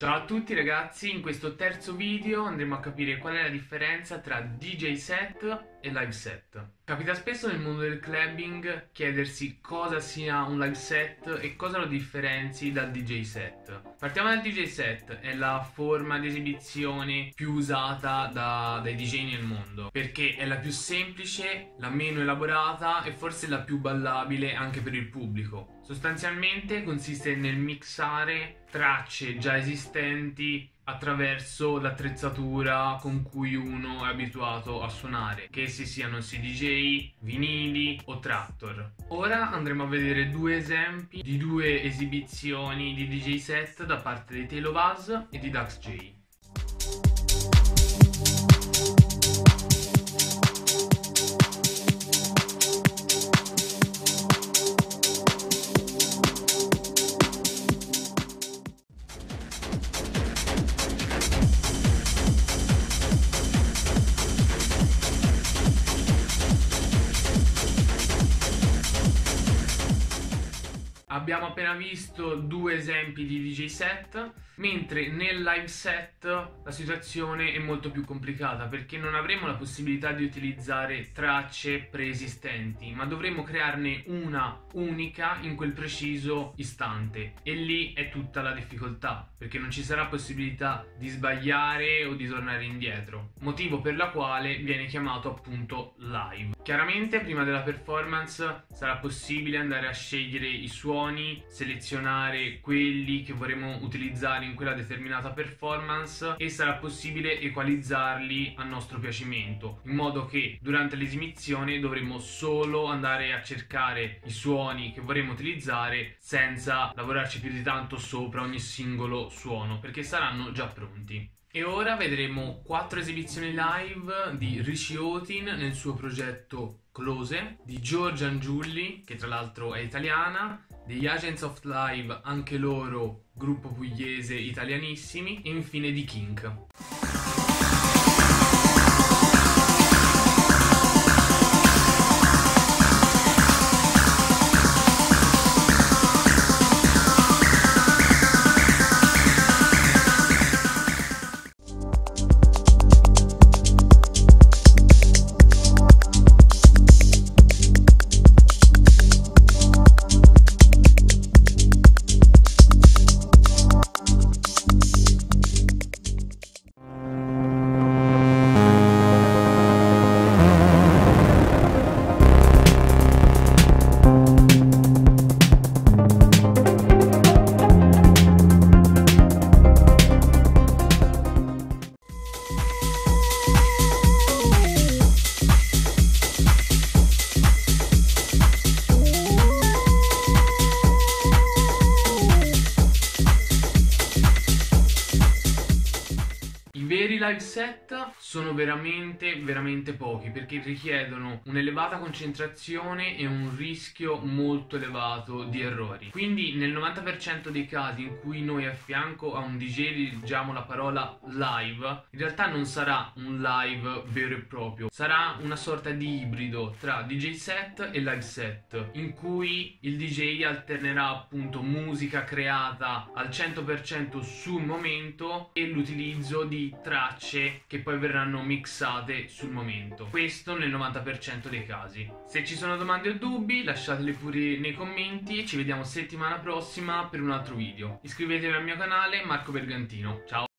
Ciao a tutti ragazzi, in questo terzo video andremo a capire qual è la differenza tra DJ set e live set. Capita spesso nel mondo del clubbing chiedersi cosa sia un live set e cosa lo differenzi dal DJ set. Partiamo dal DJ set, è la forma di esibizione più usata dai DJ nel mondo, perché è la più semplice, la meno elaborata e forse la più ballabile anche per il pubblico. Sostanzialmente consiste nel mixare tracce già esistenti attraverso l'attrezzatura con cui uno è abituato a suonare, che essi siano CDJ, vinili o Traktor. Ora andremo a vedere due esempi di due esibizioni di DJ set da parte di Tale of Us e di Dax J. Abbiamo appena visto due esempi di DJ set, mentre nel live set la situazione è molto più complicata perché non avremo la possibilità di utilizzare tracce preesistenti, ma dovremo crearne una unica in quel preciso istante, e lì è tutta la difficoltà perché non ci sarà possibilità di sbagliare o di tornare indietro, motivo per la quale viene chiamato appunto live. Chiaramente prima della performance sarà possibile andare a scegliere i suoni, selezionare quelli che vorremmo utilizzare in quella determinata performance e sarà possibile equalizzarli a nostro piacimento, in modo che durante l'esibizione dovremo solo andare a cercare i suoni che vorremmo utilizzare senza lavorarci più di tanto sopra ogni singolo suono, perché saranno già pronti. E ora vedremo 4 esibizioni live di Richie Hawtin nel suo progetto Close, di Giorgia Angiulli, che tra l'altro è italiana, degli Agents of Live, anche loro gruppo pugliese italianissimi, e infine di Kink. I veri live set sono veramente pochi perché richiedono un'elevata concentrazione e un rischio molto elevato di errori. Quindi nel 90% dei casi in cui noi a fianco a un DJ dirigiamo la parola live, in realtà non sarà un live vero e proprio, sarà una sorta di ibrido tra DJ set e live set, in cui il DJ alternerà appunto musica creata al 100% sul momento e l'utilizzo di tracce che poi verranno mixate sul momento. Questo nel 90% dei casi. Se ci sono domande o dubbi lasciateli pure nei commenti e ci vediamo settimana prossima per un altro video. Iscrivetevi al mio canale Marco Bergantino. Ciao!